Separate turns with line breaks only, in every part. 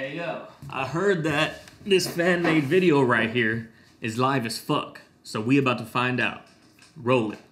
Hey yo, I heard that this fan-made video right here is live as fuck. So we about to find out. Roll it.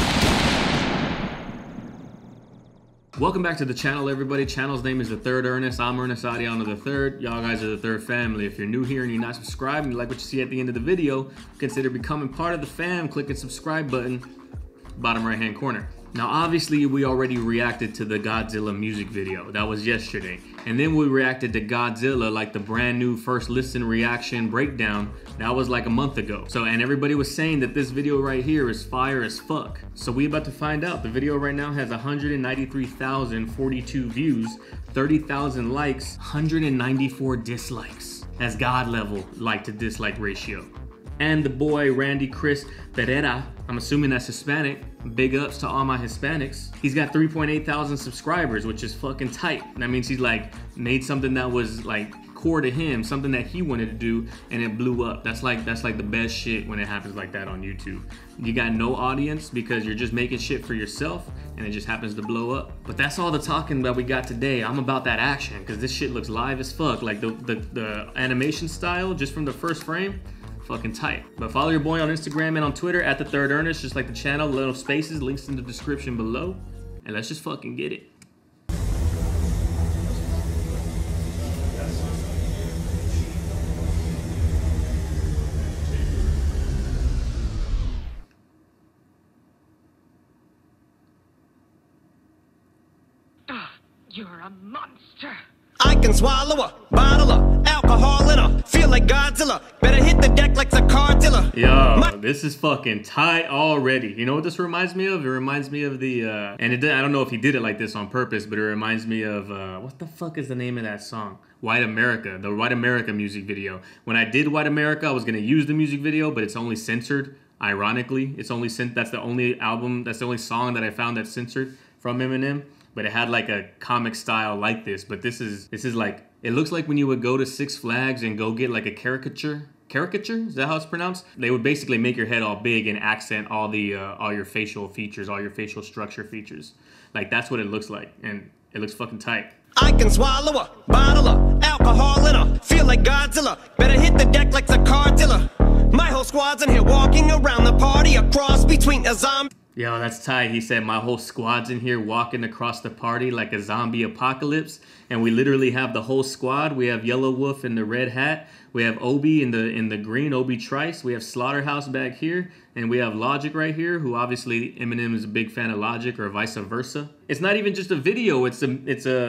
Welcome back to the channel, everybody. Channel's name is The Third Ernest. I'm Ernest Ariano the Third. Y'all guys are the third family. If you're new here and you're not subscribed and you like what you see at the end of the video, consider becoming part of the fam. Click the subscribe button, bottom right hand corner. Now obviously we already reacted to the Godzilla music video. That was yesterday. And then we reacted to Godzilla, like the brand new first listen reaction breakdown. That was like a month ago. So, and everybody was saying that this video right here is fire as fuck. So we about to find out. The video right now has 193,042 views, 30,000 likes, 194 dislikes. That's God level like to dislike ratio. And the boy Randy Chris Pereira, I'm assuming that's Hispanic. Big ups to all my Hispanics. He's got 3.8 thousand subscribers, which is fucking tight. That means he's like made something that was like core to him, something that he wanted to do, and it blew up. That's like the best shit when it happens like that on YouTube. You got no audience because you're just making shit for yourself, and it just happens to blow up. But that's all the talking that we got today. I'm about that action because this shit looks live as fuck. Like the animation style just from the first frame. Fucking tight. But follow your boy on Instagram and on Twitter at The Third Ernest, just like the channel, little spaces, links in the description below. And let's just fucking get it.
You're a monster.
I can swallow a bottle of alcohol in her. Feel like Godzilla. Better hit the deck like the car dealer.
Yo, this is fucking tight already. You know what this reminds me of? It reminds me of the, I don't know if he did it like this on purpose, but it reminds me of, what the fuck is the name of that song? White America, the White America music video. When I did White America, I was gonna use the music video, but it's only censored. Ironically, it's only that's the only album, that's the only song that I found that's censored from Eminem. But it had like a comic style like this. But this is like, it looks like when you would go to Six Flags and go get like a caricature? Is that how it's pronounced? They would basically make your head all big and accent all the all your facial features, all your facial structure features. Like that's what it looks like, and it looks fucking tight.
I can swallow a bottle of alcohol in her. Feel like Godzilla. Better hit the deck like the car dealer. My whole squad's in here walking around the party, a cross between a zombie.
Yo, that's tight. He said my whole squad's in here walking across the party like a zombie apocalypse. And we literally have the whole squad. We have Yellow Wolf in the red hat. We have Obi in the green, Obi Trice. We have Slaughterhouse back here. And we have Logic right here, who obviously Eminem is a big fan of Logic, or vice versa. It's not even just a video, it's a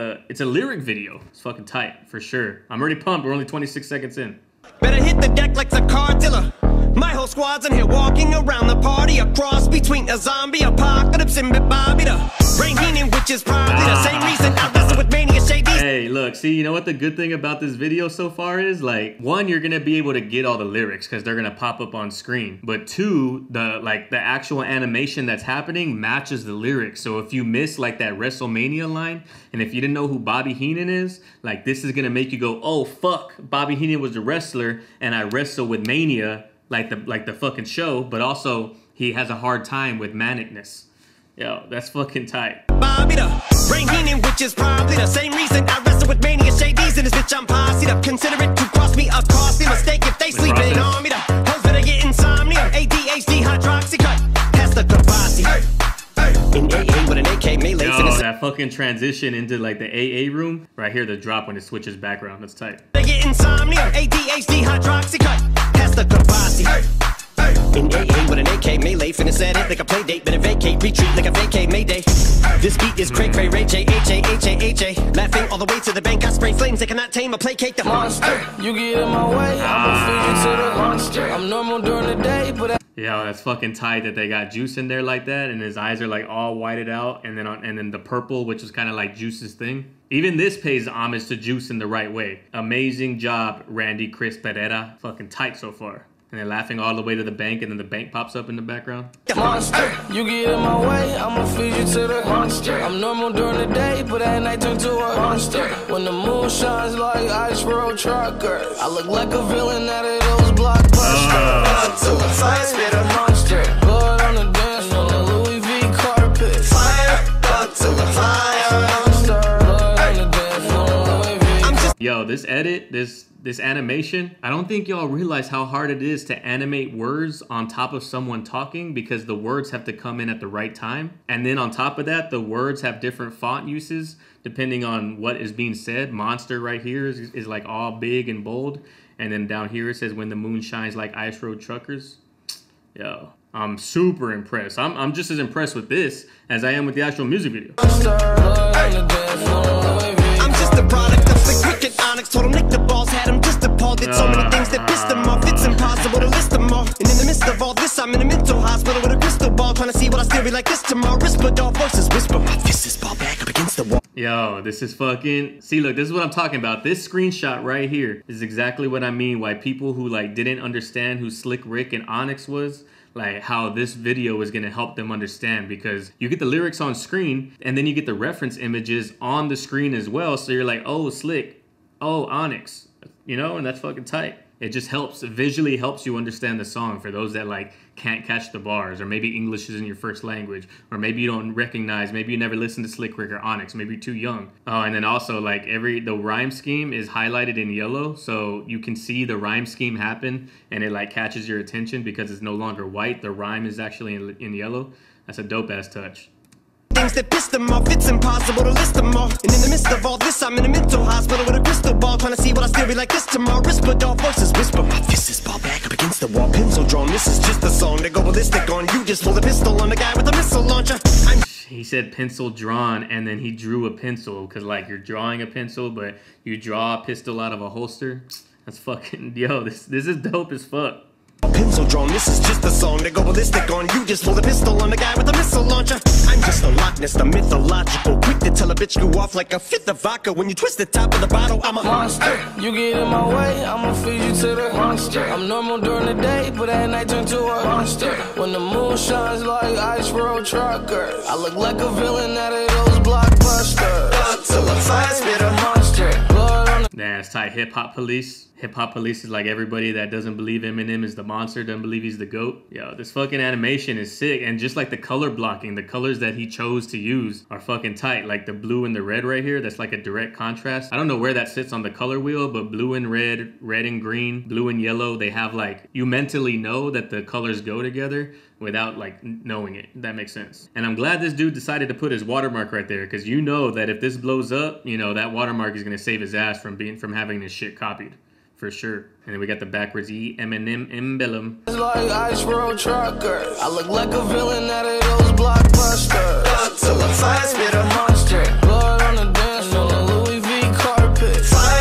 lyric video. It's fucking tight, for sure. I'm already pumped, we're only 26 seconds in.
Better hit the deck like the car dealer. My whole squad's in here walking around the party, a cross between a zombie apocalypse and Bobby the Rain Heenan, which is probably the same reason I wrestle with Mania Shady.
Hey, look, see, you know what the good thing about this video so far is? Like, one, you're gonna be able to get all the lyrics because they're gonna pop up on screen. But two, the actual animation that's happening matches the lyrics. So if you miss like that WrestleMania line, and if you didn't know who Bobby Heenan is, like this is gonna make you go, oh fuck, Bobby Heenan was the wrestler and I wrestle with Mania. Like the fucking show, but also he has a hard time with manicness. Yo, that's fucking tight.
Bobby the Rain Heenan, which is probably the same reason I wrestle with Mania Shades in this bitch. I'm posse up. Consider it to cross me a costly mistake if they sleeping on me. The hoes better get insomnia. ADHD hydroxy cut. Pass the Kavasi. In AA with an AK melee.
Yo, that fucking transition into like the AA room right here, the drop when it switches background. That's tight.
They get insomnia. ADHD hydroxy cut. Pass the Kavasi. In AA with an AK melee, finna set it like a play date, better vacate, retreat like a vacay mayday. This beat is cray cray, Ray J, H-A, laughing all the way to the bank. I spray flames, they cannot tame or placate the monster.
You get in my way, I'ma feed you to the monster. I'm normal during the day, but
Yo, that's fucking tight that they got Juice in there like that, and his eyes are like all whited out, and then the purple, which is kind of like Juice's thing. Even this pays homage to Juice in the right way. Amazing job, Randy Chris Pereira. Fucking tight so far. And they're laughing all the way to the bank, and then the bank pops up in the background.
Monster, you get in my way, I'ma feed you to the monster. I'm normal during the day, but at night turn to a monster. When the moon shines like ice road trucker, I look like a villain out of those blockbusters. Fire, spit a monster. Blood on the dance floor, Louis V carpet. Fire, to the fire. Monster, blood on the dance floor, Louis V.
yo, this edit, this animation, I don't think y'all realize how hard it is to animate words on top of someone talking, because the words have to come in at the right time. And then on top of that, the words have different font uses depending on what is being said. Monster right here is like all big and bold. And then down here it says when the moon shines like ice road truckers. Yo, I'm super impressed. I'm just as impressed with this as I am with the actual music video.
I'm just a product of the cricket onyx. Told him nick the balls, had him just appalled. Did so many things that pissed him off. It's impossible to list them all. And in the midst of all this, I'm in a mental hospital with a crystal ball, trying to see what I still be like this tomorrow. Whisper dog voices whisper. My fist is ball back up against the wall.
Yo, this is fucking... See, look, this is what I'm talking about. This screenshot right here is exactly what I mean. Why people who like didn't understand who Slick Rick and Onyx was, like how this video is gonna help them understand, because you get the lyrics on screen and then you get the reference images on the screen as well. So you're like, oh, Slick, oh, Onyx, you know, and that's fucking tight. It just helps, visually helps you understand the song for those that like can't catch the bars, or maybe English isn't your first language, or maybe you don't recognize, maybe you never listened to Slick Rick or Onyx, maybe you're too young. Oh, and then also like the rhyme scheme is highlighted in yellow, so you can see the rhyme scheme happen and it like catches your attention because it's no longer white. The rhyme is actually in yellow. That's a dope ass touch.
Things that pissed them off, it's impossible to list them all. And in the midst of all this, I'm in a mental hospital with a crystal ball, trying to see what I still be like this tomorrow. Whisper dog voices whisper. My fist is ball back up against the wall. Pencil drawn, this is just a song to go ballistic on. You just pulled a pistol on the guy with a missile launcher.
He said pencil drawn, and then he drew a pencil, because like you're drawing a pencil, but you draw a pistol out of a holster. That's fucking, yo, this is dope as fuck.
Pencil drawn, this is just a song to go ballistic on. You just pulled a pistol on the guy with a missile launcher. I'm just a Loch Ness, the mythological, quick to tell a bitch go off like a fifth of vodka. When you twist the top of the bottle, I'm a
monster. You get in my way, I'ma feed you to the monster. I'm normal during the day, but at night turn to a monster. When the moon shines like ice road truckers, I look like a villain out of those blockbusters.
Till a fire spitter
monster. Blood on the
Nah, it's tight. Hip Hop Police. Hip Hop Police is like everybody that doesn't believe Eminem is the monster, doesn't believe he's the GOAT. Yo, this fucking animation is sick. And just like the color blocking, the colors that he chose to use are fucking tight. Like the blue and the red right here, that's like a direct contrast. I don't know where that sits on the color wheel, but blue and red, red and green, blue and yellow, they have like, you mentally know that the colors go together without like knowing it. That makes sense. And I'm glad this dude decided to put his watermark right there, because you know that if this blows up, you know, that watermark is gonna save his ass from having this shit copied. For sure. And then we got the backwards E, Eminem, emblem.
like ice road truckers. I look like a villain out of those blockbusters.
till a fire spitter
Monster. Blood on the dance floor, on the Louis V carpet.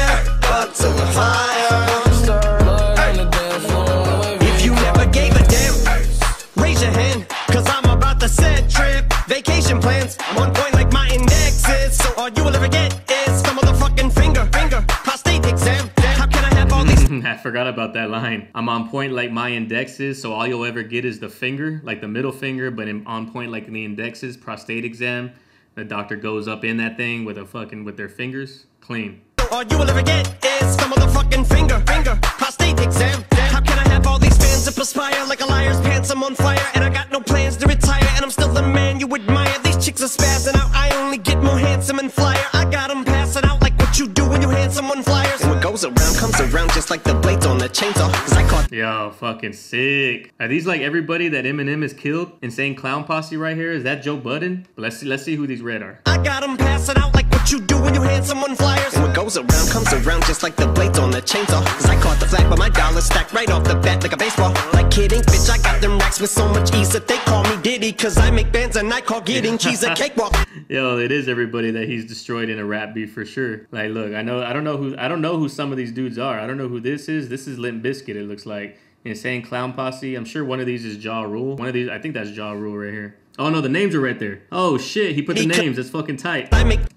Fire, till a fire.
Monster. Blood on the dance floor, on the Louis V
If you never gave a damn, raise your hand, cause I'm about to set trip. Vacation plans, I'm on point like my index is. So all you will ever get is some motherfucking finger, prostate exam. How can I have all these?
I forgot about that line. I'm on point like my index is, so all you'll ever get is the finger, like the middle finger, but on point like the index is. Prostate exam. The doctor goes up in that thing with their fingers. Clean.
All you will ever get is some motherfucking finger, prostate exam. How can I have all these fans that perspire like a liar's pants? I'm on fire and I got no plans to retire, and I'm still the man you admire. These chicks are spazzing out. I only get more handsome and flyer. I got them passing out like what you do when you hand someone flyers. And what goes around comes around, just like the blades on the chainsaw. Cause I caught.
Yo, fucking sick. Are these like everybody that Eminem has killed? Insane Clown Posse right here. Is that Joe Budden? But let's see who these red are.
I got them passing out like what you do when you hand someone flyers. And what goes around comes around, just like the blades on the chainsaw. Cause I caught the flag, but my dollar stacked right off the bat like a baseball. Like kidding, bitch, I got them racks with so much ease that they call me Diddy. Cause I make bands and I call getting cheese a cakewalk.
Yo, it is everybody that he's destroyed in a rap beef for sure. Like, look, I don't know who some of these dudes are. I don't know who this is. This is Limp Bizkit, it looks like. Insane Clown Posse. I'm sure one of these is Ja Rule. One of these, I think that's Ja Rule right here. Oh no, the names are right there. Oh shit, he put the names. That's fucking tight.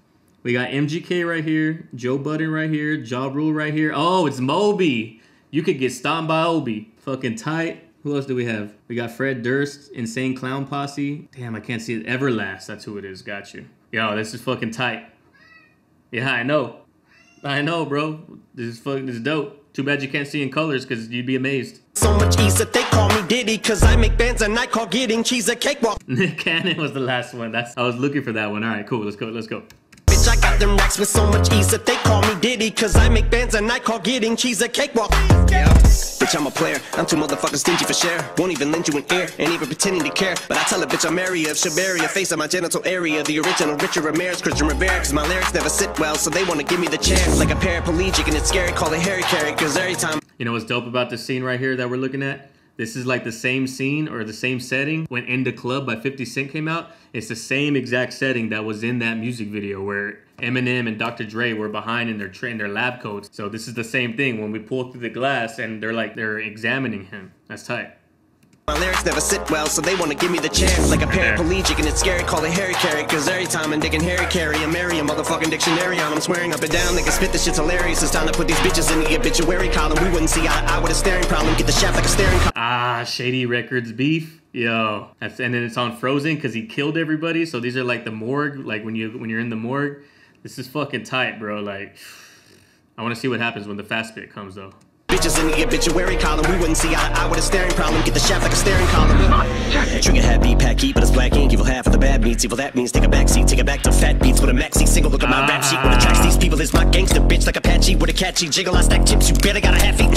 We got MGK right here, Joe Budden right here, Ja Rule right here. Oh, it's Moby. You could get stomped by Obi. Fucking tight. Who else do we have? We got Fred Durst, Insane Clown Posse. Damn, I can't see it. Everlast, that's who it is. Got you. Yo, this is fucking tight. Yeah, I know. I know, bro. This is dope. Too bad you can't see in colors, because you'd be amazed.
So much ease that they call me Diddy, cause I make bands and I call getting cheese a cakewalk.
Nick Cannon was the last one. I was looking for that one. All right, cool. Let's go.
Bitch, I got them racks with so much ease that they call me Diddy. Cause I make bands and I call getting cheese a cakewalk. Yeah. Bitch, I'm a player, I'm too motherfucking stingy for share. Won't even lend you an ear, ain't even pretending to care. But I tell a bitch I'm area of Shabaria, face on my genital area. The original Richard Ramirez, Christian Rivera. Cause my lyrics never sit well, so they wanna give me the chair. Like a paraplegic and it's scary, call it Harry Carry. Cause every time.
You know what's dope about this scene right here that we're looking at? This is like the same scene or the same setting when In Da Club by 50 Cent came out. It's the same exact setting that was in that music video where Eminem and Dr. Dre were behind in their lab coats. So this is the same thing when we pull through the glass and they're examining him. That's tight.
My lyrics never sit well, so they wanna give me the chair. Like a paraplegic and it's scary, call it Harry Carry. Cause every time I'm digging Harry Carry, I marry a motherfucking dictionary on. I'm swearing up and down, they can spit this shit's hilarious. It's time to put these bitches in the obituary column. We wouldn't see eye to eye with a staring problem. Get the shaft like a staring column.
Ah, Shady Records beef. Yo. And then it's on Frozen because he killed everybody. So these are like the morgue, like when you're in the morgue. This is fucking tight, bro. Like, I wanna see what happens when the fast bit comes though.
Bitches in the obituary column. We wouldn't see eye to eye with a staring problem. Get the shaft like a staring column. Trigger hat beat, pack heat, but it's black ink. Evil half of the bad meats. Evil that means take a back seat. Take it back to fat beats with a maxi single. Look at my rap sheet. What attracts these people is my gangster bitch like Apache with a catchy jiggle. I stack chips. You better got a half-eaten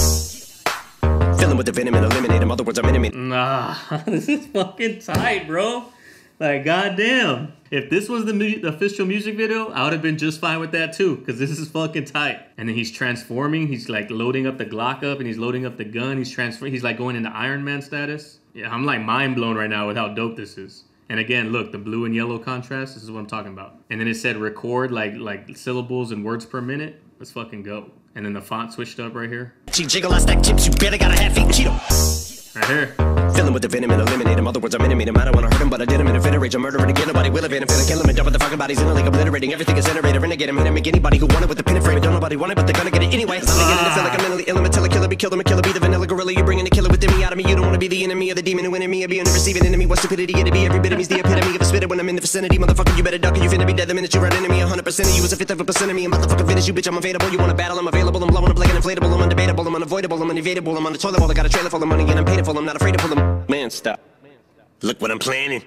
Cheeto. Fill 'em with the venom and eliminate 'em. Other words, I'm intimate.
Nah, this is fucking tight, bro. Like, goddamn. If this was the official music video, I would have been just fine with that too, because this is fucking tight. And then he's transforming. He's like loading up the Glock up and he's loading up the gun. He's transferring. He's like going into Iron Man status. Yeah, I'm like mind blown right now with how dope this is. And again, look, the blue and yellow contrast. This is what I'm talking about. And then it said record like syllables and words per minute. Let's fucking go. And then the font switched up right here.
Jiggle, I stack chips. You better got a half-eaten Cheeto.
Right here.
Fill 'em with the venom and eliminate 'em. Other words, I'm intimate 'em. I don't wanna hurt 'em, but I did 'em in a fit of rage. I'm murdering again. Nobody will evade 'em. Finna kill 'em and dump the fucking bodies in a lake, obliterating everything is generated. Renegade 'em, hit 'em, make anybody who want it with the pin and frame. Don't nobody want it, but they're gonna get it anyway. I'm beginning to feel like I'm mentally ill. I'm a killer, be killed. I'm a killer, be the vanilla gorilla. You bringing the killer within me out of me. You don't wanna be the enemy of the demon who in me. I be on the receiving enemy. What stupidity it'd be. Every bit of me's the epitome of a spitter when I'm in the vicinity. Motherfucker, you better duck or you finna be dead the minute you run into me. 100% of you is a fifth of a percent of me. I'm motherfucking finish you, bitch. I'm available. You wanna battle? I'm available. I'm blowing up like an inflatable. I'm undebatable. I'm unavoidable. I'm unevadable. I'm on the toilet bowl. I got a trailer full of money and I'm paid for. I'm not afraid to pull them. Man, stop. Look what I'm planning.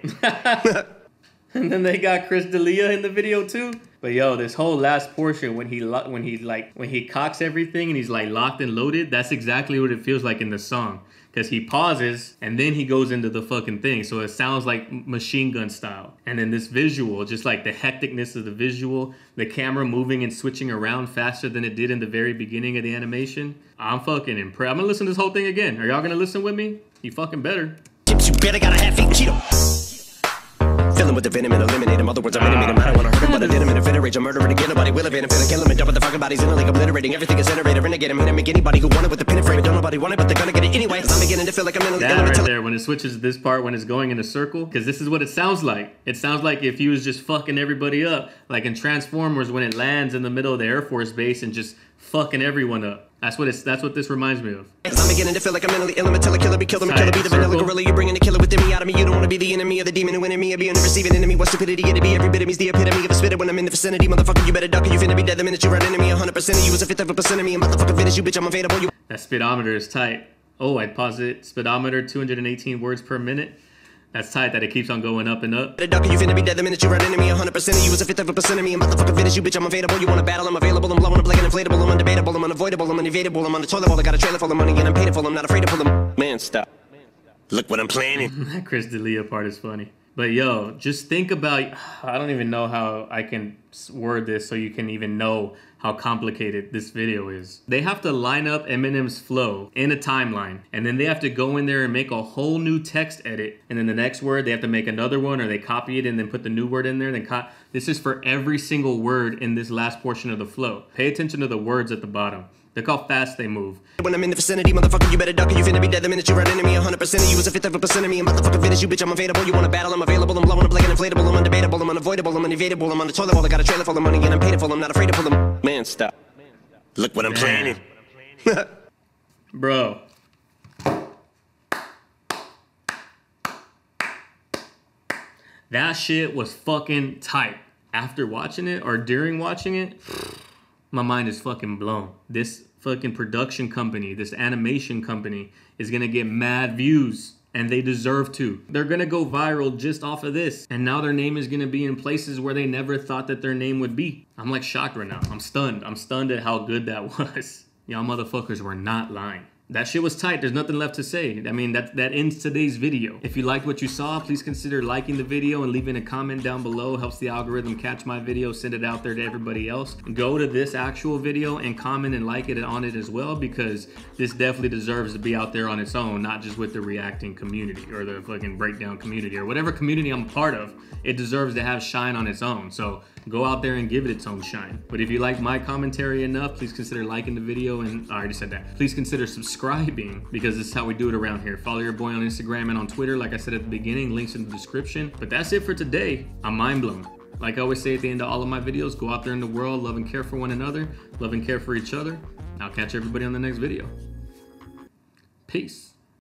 And then they got Chris D'Elia in the video too. But yo, this whole last portion when he cocks everything and he's like locked and loaded, that's exactly what it feels like in the song. Because he pauses and then he goes into the fucking thing. So it sounds like Machine Gun style. And then this visual, just like the hecticness of the visual, the camera moving and switching around faster than it did in the very beginning of the animation. I'm fucking impressed. I'm gonna listen to this whole thing again. Are y'all gonna listen with me? You fucking better.
You better got a half-eaten Cheeto. Fill 'em with the venom and eliminate 'em. Other words, I'm intimate 'em. I don't wanna hurt 'em, but I did 'em in a fit of rage. I'm murdering again. Nobody will evade 'em. Finna kill 'em and dump the fucking bodies in a lake, obliterating everything is generated. Renegade 'em, hit 'em, make anybody who want it with the pin and frame. Don't nobody want it, but they're gonna get it anyway. I'm beginning to feel like I'm mentally ill.
That right there, when it switches to this part, when it's going in a circle, because this is what it sounds like. It sounds like if he was just fucking everybody up, like in Transformers when it lands in the middle of the Air Force base and just fucking everyone up. That's what this reminds me of.
I'm beginning to feel like I'm mentally ill. I'm a killer, be killed. I'm a killer, be the vanilla gorilla. You're bringing the killer within me out of me. You don't wanna be the enemy of the demon who in me. I be on the receiving enemy. What stupidity it'd be. Every bit of me's the epitome of a spitter when I'm in the vicinity. Motherfucker, you better duck or you finna be dead the minute you run into me. 100% of you is a fifth of a percent of me. I'm motherfucking finish you, bitch. I'm available. You.
That speedometer is tight. Oh, I'd pause it. Speedometer 218 words per minute. That's tight that it keeps on going up and up.
You finna be dead the minute you run into me. 100% of you is a fifth of a percent of me. I'm motherfucking finish you, bitch. I'm available. You wanna battle? I'm available. I'm blowing up like an inflatable. I'm undebatable. I'm unavoidable. I'm unevadable. I'm on the toilet bowl. I got a trailer full of money and I'm paid for. I'm not afraid to pull them. Man, stop. Look what I'm planning.
That Chris D'Elia part is funny. But yo, just think about, I don't even know how I can word this so you can even know how complicated this video is. They have to line up Eminem's flow in a timeline, and then they have to go in there and make a whole new text edit, and then the next word they have to make another one, or they copy it and then put the new word in there. This is for every single word in this last portion of the flow. Pay attention to the words at the bottom. Look how fast they move.
When I'm in the vicinity, motherfucker, you better duck or you finna be dead the minute you run into me. 100% of you is a fifth of a percent of me. I'm motherfucking finish you, bitch. I'm available. You wanna battle? I'm available. I'm blowing up like an inflatable. I'm undebatable. I'm unavoidable. I'm unevadable. I'm on the toilet bowl. I got a trailer full of money and I'm paid for. I'm not afraid to pull them. Man, stop. Look what I'm planning.
Bro. That shit was fucking tight. After watching it or during watching it, my mind is fucking blown. This fucking production company, this animation company is gonna get mad views And they deserve to. They're gonna go viral just off of this. And now their name is gonna be in places where they never thought that their name would be. I'm like shocked right now. I'm stunned. I'm stunned at how good that was. Y'all motherfuckers were not lying. That shit was tight. There's nothing left to say. I mean, that ends today's video. If you liked what you saw, please consider liking the video and leaving a comment down below. Helps the algorithm catch my video, send it out there to everybody else. Go to this actual video and comment and like it on it as well, because this definitely deserves to be out there on its own, not just with the reacting community or the fucking breakdown community or whatever community I'm a part of. It deserves to have shine on its own. So go out there and give it its own shine. But if you like my commentary enough, please consider liking the video, and I already said that. Please consider subscribing, because this is how we do it around here. Follow your boy on Instagram and on Twitter, like I said at the beginning, links in the description. But that's it for today. I'm mind blown. Like I always say at the end of all of my videos, go out there in the world, love and care for one another, love and care for each other. I'll catch everybody on the next video. Peace.